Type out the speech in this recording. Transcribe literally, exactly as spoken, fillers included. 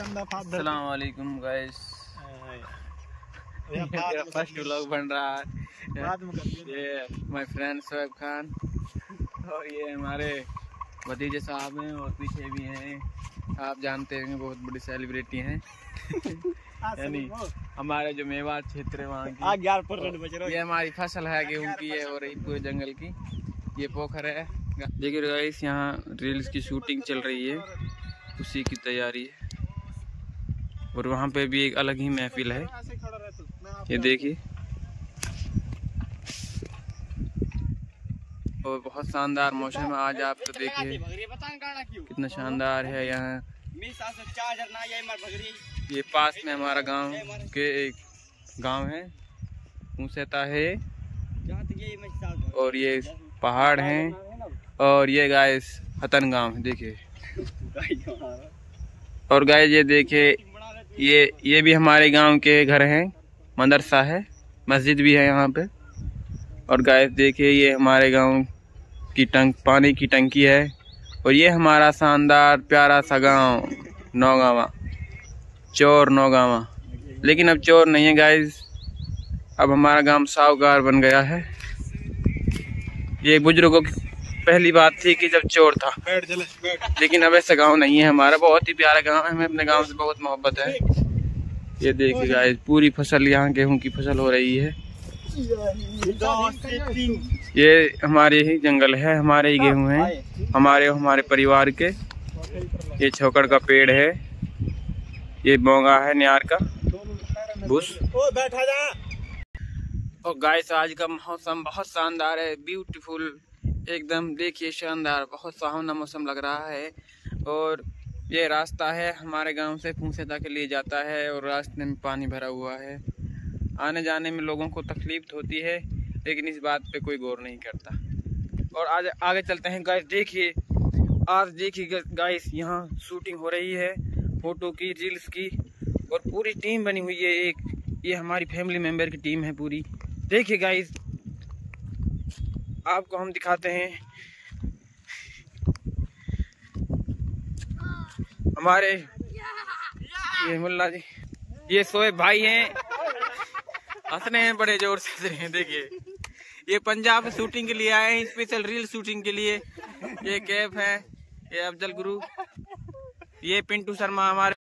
अस्सलाम वालेकुम guys, first vlog बन रहा है। ये माय फ्रेंड शोएब खान और ये हमारे भतीजे साहब हैं और पीछे भी हैं, आप जानते हैं बहुत बड़ी सेलिब्रिटी हैं। यानी हमारे जो मेवात क्षेत्र है वहाँ की ये हमारी फसल है गेहूँ की है और पूरे जंगल की ये पोखर है। देखिए गाइस यहाँ रील्स की शूटिंग चल रही है, उसी की तैयारी है और वहाँ पे भी एक अलग ही महफिल है। ये देखिए और बहुत शानदार मौसम है आज, आप तो देखिए कितना शानदार है यहाँ। ये पास में हमारा गांव के एक गांव है ऊंसेता है और ये पहाड़ हैं और ये गाइस हतन गांव है। देखिए और गाइस ये देखिए ये ये भी हमारे गांव के घर हैं, मदरसा है, मस्जिद भी है यहाँ पे। और गाइस देखिए ये हमारे गांव की टंक पानी की टंकी है और ये हमारा शानदार प्यारा सा गांव नौगावा, चोर नौगावा। लेकिन अब चोर नहीं है गाइस, अब हमारा गांव साहूकार बन गया है। ये बुजुर्गों की पहली बात थी कि जब चोर था, लेकिन अब ऐसा गांव नहीं है हमारा, बहुत ही प्यारा गांव है, हमें अपने गांव से बहुत मोहब्बत है। ये देखिए गाइस पूरी फसल यहाँ गेहूं की फसल हो रही है। ये हमारे ही जंगल है, हमारे ही गेहूं हैं, हमारे हमारे परिवार के। ये छोकड़ का पेड़ है, ये बोंगा है न्यार का बुश। और गाइस आज का मौसम बहुत शानदार है, ब्यूटीफुल एकदम। देखिए शानदार, बहुत सुहावना मौसम लग रहा है। और ये रास्ता है हमारे गांव से फूंसेता के लिए जाता है और रास्ते में पानी भरा हुआ है, आने जाने में लोगों को तकलीफ होती है, लेकिन इस बात पे कोई गौर नहीं करता। और आज आगे चलते हैं गाइस। देखिए आज देखिए गाइस यहाँ शूटिंग हो रही है फोटो की, रील्स की, और पूरी टीम बनी हुई है एक, ये हमारी फैमिली मेंबर की टीम है पूरी। देखिए गाइस आपको हम दिखाते हैं, हमारे ये मुल्ला जी, ये शोएब भाई हैं, हंस रहे हैं बड़े जोर से हंस रहे हैं। देखिए ये पंजाब शूटिंग के लिए आए हैं, स्पेशल रील शूटिंग के लिए। ये कैफ है, ये अफजल गुरु, ये पिंटू शर्मा हमारे